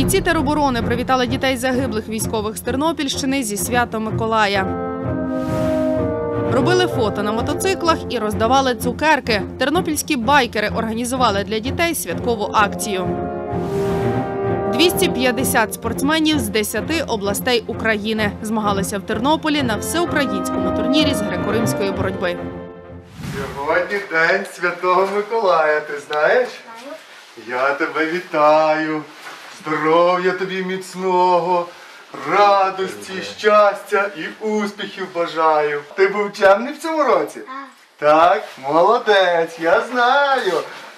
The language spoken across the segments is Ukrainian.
Бійці тероборони привітали дітей загиблих військових з Тернопільщини зі святом Миколая. Робили фото на мотоциклах і роздавали цукерки. Тернопільські байкери організували для дітей святкову акцію. 250 спортсменів з 10 областей України змагалися в Тернополі на всеукраїнському турнірі з греко-римської боротьби. Сьогодні День Святого Миколая, ти знаєш? Я тебе вітаю, здоров'я тобі міцного, радості, щастя і успіхів бажаю. Ти був чемний в цьому році? Так, молодець, я знаю.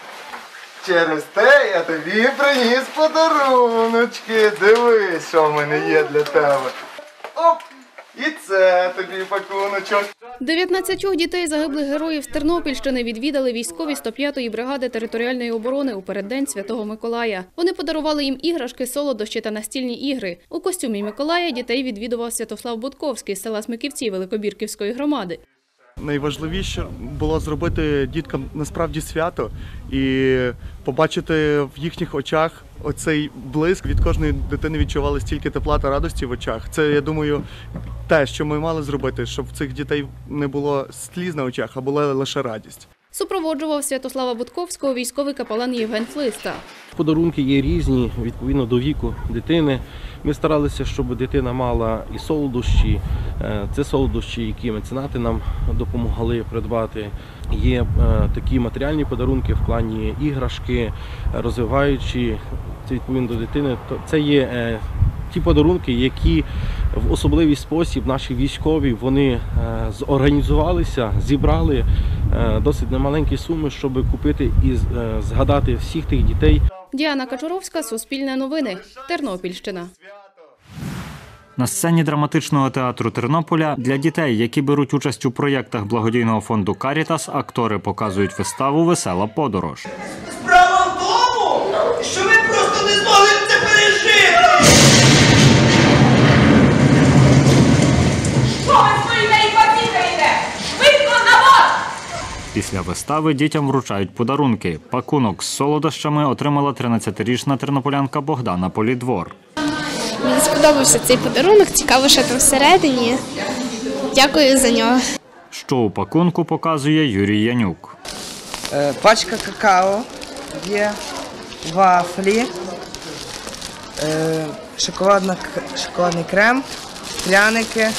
Через те я тобі приніс подаруночки. Дивись, що в мене є для тебе. Оп! І це тобі пакуночок. 19 дітей загиблих героїв з Тернопільщини відвідали військові 105-ї бригади територіальної оборони у переддень Святого Миколая. Вони подарували їм іграшки, солодощі та настільні ігри. У костюмі Миколая дітей відвідував Святослав Будковський з села Смиківці Великобірківської громади. Найважливіше було зробити діткам насправді свято і побачити в їхніх очах оцей блиск. Від кожної дитини відчували стільки тепла та радості в очах. Це, я думаю, те, що ми мали зробити, щоб в цих дітей не було сліз на очах, а була лише радість. Супроводжував Святослава Будковського військовий капелан Євген Флиста. Подарунки є різні, відповідно до віку дитини. Ми старалися, щоб дитина мала і солодощі. Це солодощі, які меценати нам допомогли придбати. Є такі матеріальні подарунки в плані іграшки, розвиваючі, це відповідно до дитини. Це є ті подарунки, які в особливий спосіб наші військові вони зорганізувалися, зібрали досить немаленькі суми, щоб купити і згадати всіх тих дітей. Діана Качуровська, Суспільне новини, Тернопільщина. На сцені драматичного театру Тернополя для дітей, які беруть участь у проєктах благодійного фонду «Карітас», актори показують виставу «Весела подорож». Справа в тому, що ви просто не змогли це пережити! Що ви стоїте і побігаєте? Швидко на воду! Після вистави дітям вручають подарунки. Пакунок з солодощами отримала 13-річна тернополянка Богдана Полідвор. Мені сподобався цей подарунок, цікаво, що там всередині. Дякую за нього. Що у пакунку, показує Юрій Янюк. Пачка какао, є вафлі, шоколадний крем, пряники,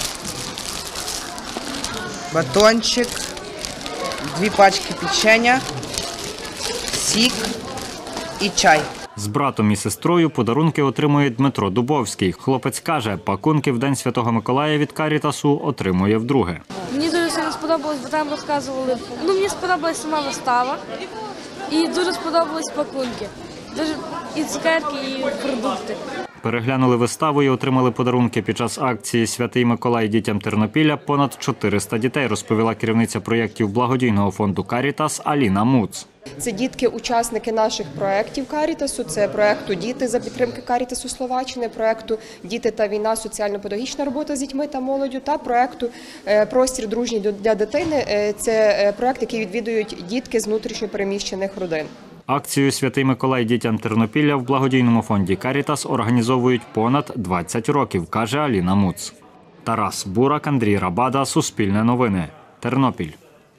батончик, 2 пачки печення, сік і чай. З братом і сестрою подарунки отримує Дмитро Дубовський. Хлопець каже, пакунки в День Святого Миколая від «Карітасу» отримує вдруге. Мені дуже сильно сподобалось, бо там розказували. Мені сподобалась сама вистава і дуже сподобались пакунки. І цукерки, і продукти. Переглянули виставу і отримали подарунки під час акції «Святий Миколай дітям Тернопіля» понад 400 дітей, розповіла керівниця проєктів благодійного фонду «Карітас» Аліна Муц. Це дітки-учасники наших проєктів «Карітасу», це проєкту «Діти» за підтримки «Карітасу» Словаччини, проєкту «Діти та війна. Соціально-педагогічна робота з дітьми та молоддю» та проєкту «Простір дружній для дитини». Це проєкт, який відвідують дітки з внутрішньо переміщених родин. Акцію «Святий Миколай дітям Тернопіля» в благодійному фонді «Карітас» організовують понад 20 років, каже Аліна Муц. Тарас Бурак, Андрій Рабада, Суспільне новини, Тернопіль.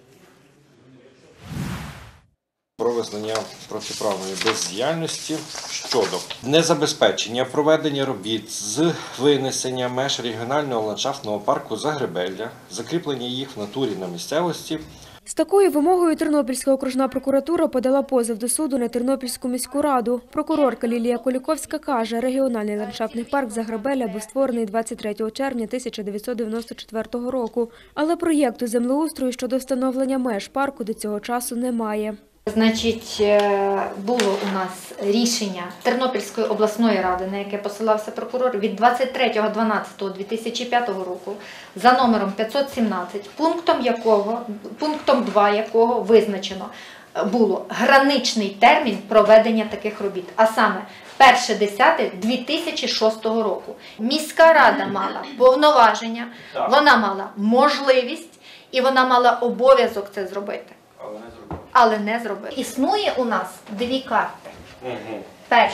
Про визнання протиправної бездіяльності щодо незабезпечення проведення робіт з винесення меж регіонального ландшафтного парку Загребелля, закріплення їх в натурі на місцевості. З такою вимогою Тернопільська окружна прокуратура подала позов до суду на Тернопільську міську раду. Прокурорка Лілія Коліковська каже, регіональний ландшафтний парк Загребелля був створений 23 червня 1994 року. Але проєкту землеустрою щодо встановлення меж парку до цього часу немає. Значить, було у нас рішення Тернопільської обласної ради, на яке посилався прокурор, від 23.12.2005 року за номером 517, пунктом 2 якого визначено було граничний термін проведення таких робіт, а саме 1.10.2006 року. Міська рада мала повноваження, вона мала можливість і вона мала обов'язок це зробити. Але не зробили. Існує у нас 2 карти. Перша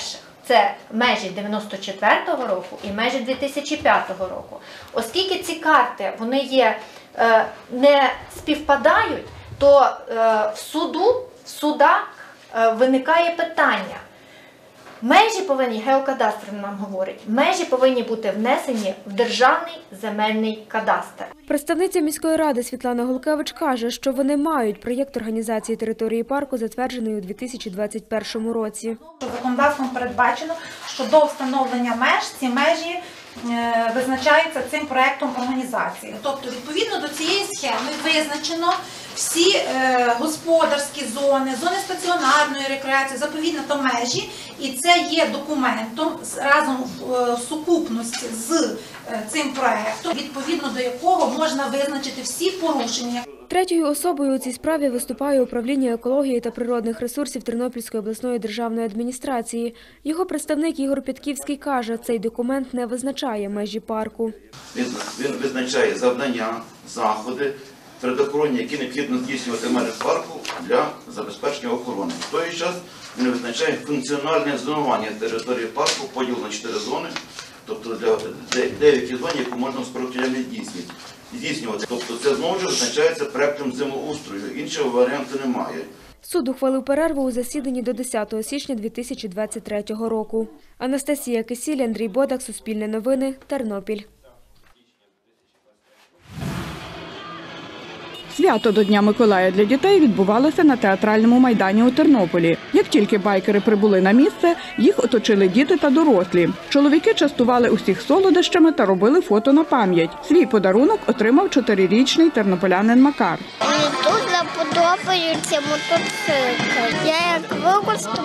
це межі 94-го року і межі 2005 року. Оскільки ці карти вони є, не співпадають, то в судах виникає питання. Межі повинні, геокадастр нам говорить, межі повинні бути внесені в Державний земельний кадастр. Представниця міської ради Світлана Гулкевич каже, що вони мають проєкт організації території парку, затверджений у 2021 році. Законодавством передбачено, що до встановлення меж ці межі визначаються цим проєктом організації. Тобто, відповідно до цієї схеми визначено всі господарські зони, зони стаціонарної рекреації, заповідно та межі, і це є документом разом в сукупності з цим проєктом, відповідно до якого можна визначити всі порушення. Третьою особою у цій справі виступає управління екології та природних ресурсів Тернопільської обласної державної адміністрації. Його представник Ігор Підківський каже, цей документ не визначає межі парку. Він визначає завдання, заходи, природоохоронні, які необхідно здійснювати в межах парку для забезпечення охорони. В той час він визначає функціональне зонування території парку, поділ на 4 зони, тобто для деяких зон, яку можна сприятливо здійснювати. Тобто це знову ж визначається проектом землеустрою, іншого варіанту немає. Суд ухвалив перерву у засіданні до 10 січня 2023 року. Анастасія Кисіль, Андрій Бодак, Суспільне новини, Тернопіль. Свято до Дня Миколая для дітей відбувалося на театральному майдані у Тернополі. Як тільки байкери прибули на місце, їх оточили діти та дорослі. Чоловіки частували усіх солодощами та робили фото на пам'ять. Свій подарунок отримав 4-річний тернополянин Макар. Мені дуже подобається мотоцикл. Я як виросту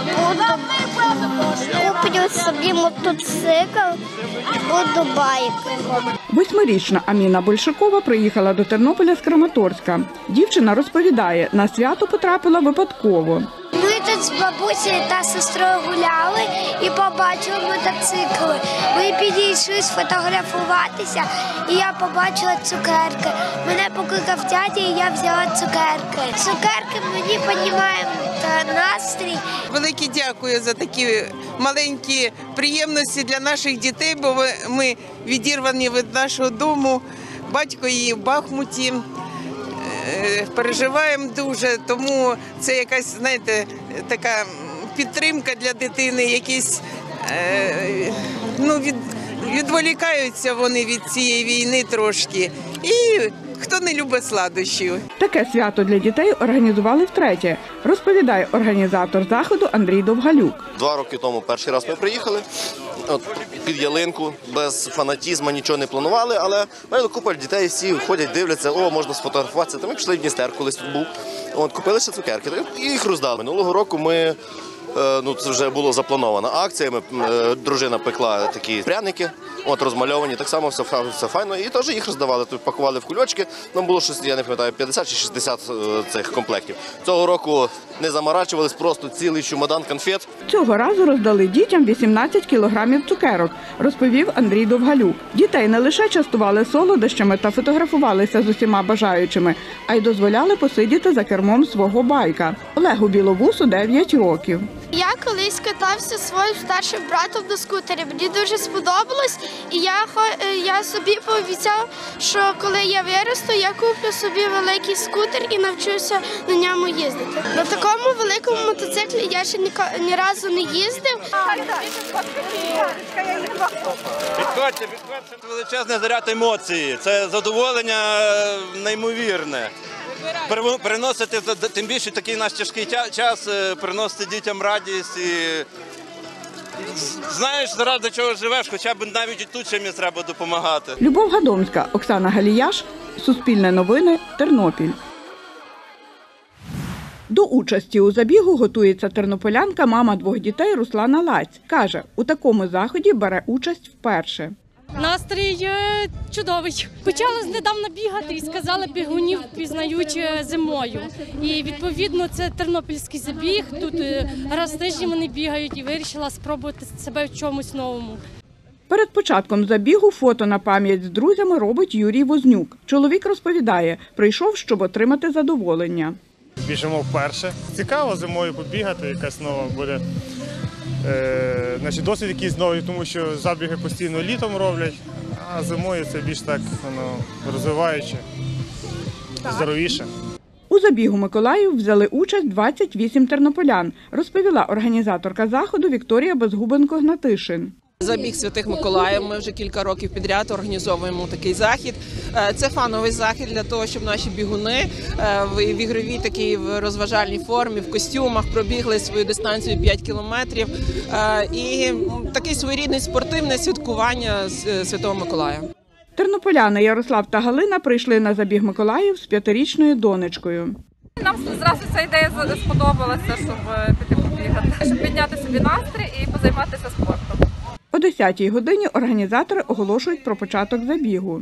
куплю собі мотоцикл, буду байкером. 8-річна Аміна Большакова приїхала до Тернополя з Краматорська. Дівчина розповідає, на свято потрапила випадково. Ми тут з бабусею та сестрою гуляли і побачили мотоцикли. Ми підійшли сфотографуватися, і я побачила цукерки. Мене покликав дядя, і я взяла цукерки. Цукерки мені піднімають настрій. Велике дякую за такі маленькі приємності для наших дітей, бо ми відірвані від нашого дому. Батько її в Бахмуті. Переживаємо дуже, тому це якась, знаєте, така підтримка для дитини, якісь, відволікаються вони від цієї війни трошки. І хто не любить сладощів. Таке свято для дітей організували втретє, розповідає організатор заходу Андрій Довгалюк. 2 роки тому перший раз ми приїхали під ялинку, без фанатізму, нічого не планували, але купа дітей, всі ходять, дивляться, можна сфотографуватися. Ми пішли в Дністер, колись тут був, купили ще цукерки і їх роздали. Минулого року ми, це вже було запланована акція, дружина пекла такі пряники, розмальовані, так само все файно, і теж їх роздавали, тут пакували в кульочки, нам було щось, я не пам'ятаю, 50 чи 60 цих комплектів. Цього року не заморачувались, просто цілий чемодан конфет. Цього разу роздали дітям 18 кілограмів цукерок, розповів Андрій Довгалюк. Дітей не лише частували солодощами та фотографувалися з усіма бажаючими, а й дозволяли посидіти за кермом свого байка. Олегу Біловусу 9 років. Я колись катався зі своїм старшим братом на скутері. Мені дуже сподобалось, і я собі пообіцяв, що коли я виросту, я куплю собі великий скутер і навчуся на ньому їздити. На такому великому мотоциклі я ще ні разу не їздив. Підходьте. Величезний заряд емоцій. Це задоволення неймовірне. Приносити, тим більше такий наш тяжкий час, приносити дітям радість і знаєш, заради чого живеш, хоча б навіть і тут чимось треба допомагати. Любов Гадомська, Оксана Галіяш, Суспільне новини, Тернопіль. До участі у забігу готується тернополянка, мама 2 дітей Руслана Лаць. Каже, у такому заході бере участь вперше. Настрій чудовий. Почала недавно бігати і сказали, бігунів пізнають зимою. І відповідно це тернопільський забіг, тут раз в тиждень вони бігають і вирішила спробувати себе в чомусь новому. Перед початком забігу фото на пам'ять з друзями робить Юрій Вознюк. Чоловік розповідає, прийшов, щоб отримати задоволення. Біжимо вперше. Цікаво зимою побігати, якась нова буде досвід якийсь новий, тому що забіги постійно літом роблять, а зимою це більш так розвиваюче, здоровіше. У забігу Миколаїв взяли участь 28 тернополян, розповіла організаторка заходу Вікторія Безгубенко-Гнатишин. Забіг Святих Миколаїв. Ми вже кілька років підряд організовуємо такий захід. Це фановий захід для того, щоб наші бігуни в ігровій такій розважальній формі, в костюмах пробігли свою дистанцію 5 кілометрів. І такий своєрідний спортивне святкування Святого Миколая. Тернополяни Ярослав та Галина прийшли на забіг Миколаїв з 5-річною донечкою. Нам зразу ця ідея сподобалася, щоб піти побігати, щоб підняти собі настрій і позайматися спортом. О 10-й годині організатори оголошують про початок забігу.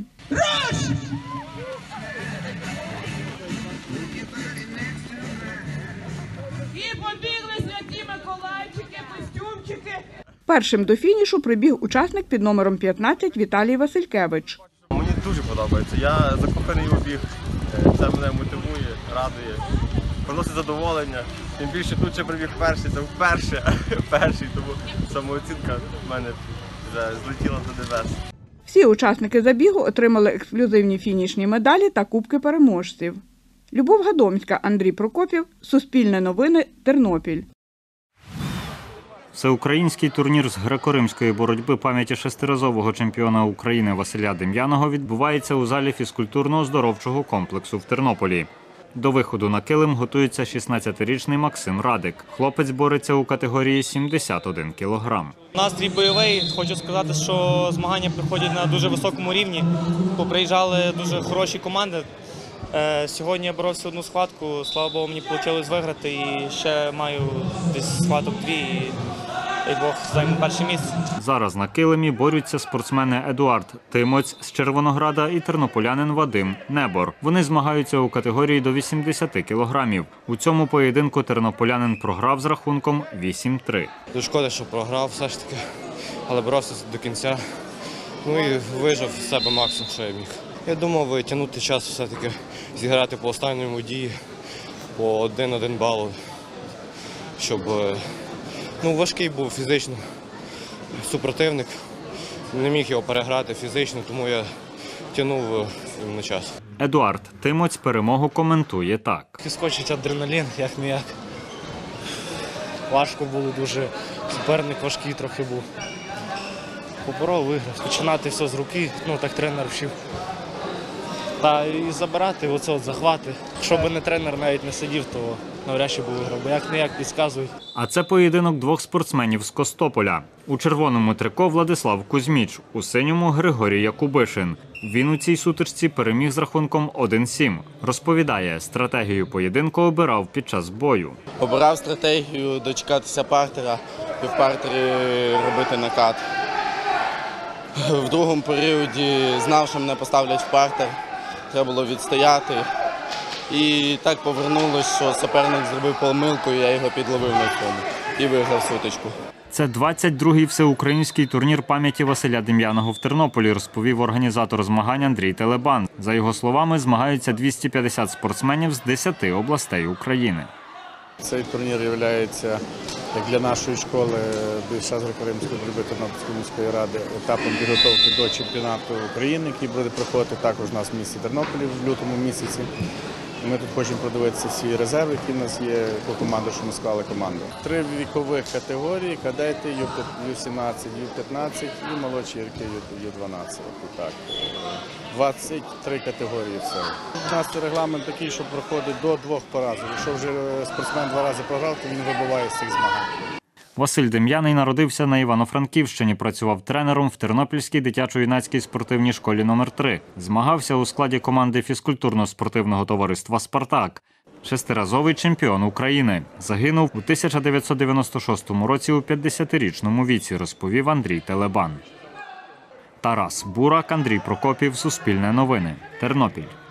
І побігли святі Миколайчики, костюмчики. Першим до фінішу прибіг учасник під номером 15 Віталій Василькевич. Мені дуже подобається. Я закоханий у біг. Це мене мотивує, радує, приносить задоволення. Тим більше тут ще прибіг перший, це перший, тому самооцінка в мене вже злетіла до небес. Всі учасники забігу отримали ексклюзивні фінішні медалі та кубки переможців. Любов Гадомська, Андрій Прокопів, Суспільне новини, Тернопіль. Всеукраїнський турнір з греко-римської боротьби пам'яті шестиразового чемпіона України Василя Дем'яного відбувається у залі фізкультурно-оздоровчого комплексу в Тернополі. До виходу на килим готується 16-річний Максим Радик. Хлопець бореться у категорії 71 кілограм. Настрій бойовий. Хочу сказати, що змагання проходять на дуже високому рівні. Поприїжджали дуже хороші команди. Сьогодні я боровся одну схватку, слава Богу, мені вийшло виграти і ще маю десь схваток 2 і Бог займу перше місце. Зараз на килимі борються спортсмени Едуард Тимоць з Червонограда і тернополянин Вадим Небор. Вони змагаються у категорії до 80 кілограмів. У цьому поєдинку тернополянин програв з рахунком 8-3. Дуже шкода, що програв все ж таки, але боровся до кінця. Ну і вижав з себе максимум, що я міг. Я думав тягнути час все-таки, зіграти по останньому дії, по 1-1 бал, щоб важкий був фізично супротивник, не міг його переграти фізично, тому я тягнув на час. Едуард Тимоць перемогу коментує так. Скочить адреналін, як-не-як. Важко було дуже, суперник важкий трохи був. Поборов, виграв, починати все з руки, так тренер вчив. Та і забирати оце захвати. Якщо б не тренер навіть не сидів, то навряд чи б виграв, бо як-не-як підказують. А це поєдинок двох спортсменів з Костополя. У червоному трико Владислав Кузьміч, у синьому Григорій Якубишин. Він у цій сутичці переміг з рахунком 1-7. Розповідає, стратегію поєдинку обирав під час бою. Обирав стратегію дочекатися партера і в партері робити накат. В другому періоді знав, що мене поставлять в партер. Треба було відстояти. І так повернулося, що суперник зробив помилку, і я його підловив на цьому. І виграв сутичку. Це 22-й всеукраїнський турнір пам'яті Василя Дем'яного в Тернополі, розповів організатор змагань Андрій Телебан. За його словами, змагаються 250 спортсменів з 10 областей України. Цей турнір є, як для нашої школи, ДЮСШ з греко-римської боротьби Тернопільської міської ради, етапом підготовки до чемпіонату України, який буде проходити також у нас в місті Тернополі в лютому місяці. Ми тут хочемо продивитися всі резерви, які в нас є, по команду, що ми склали команду. 3 вікових категорії: кадети, Ю-17, Ю-15 і молодші гірки Ю-12. 23 категорії все. У нас регламент такий, що проходить до 2 поразок. Якщо вже спортсмен 2 рази програв, то він вибуває з цих змагань. Василь Дем'яний народився на Івано-Франківщині, працював тренером в Тернопільській дитячо-юнацькій спортивній школі номер 3. Змагався у складі команди фізкультурно-спортивного товариства «Спартак». Шестиразовий чемпіон України. Загинув у 1996 році у 50-річному віці, розповів Андрій Телебан. Тарас Бурак, Андрій Прокопів, Суспільне новини, Тернопіль.